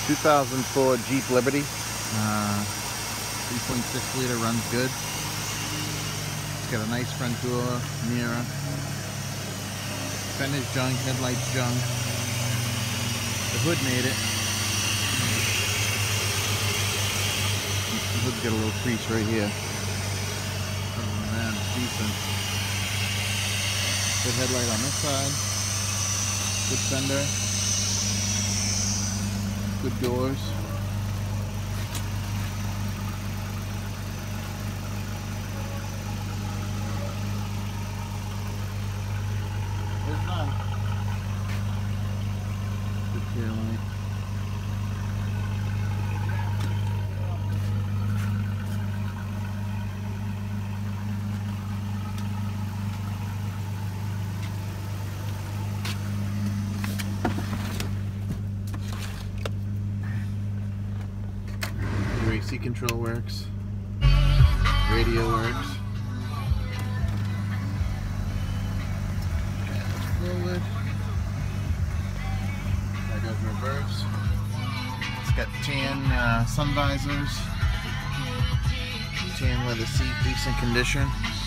2004 Jeep Liberty. 3.6 liter, runs good. It's got a nice front door, mirror. Fender's junk, headlights junk. The hood made it. The hood's got a little crease right here. Other than that, it's decent. Good headlight on this side. Good fender. Good doors. There's none. Good tail light. Your AC control works. Radio works. Forward. There goes reverse. It's got tan sun visors. Tan leather seat, decent condition.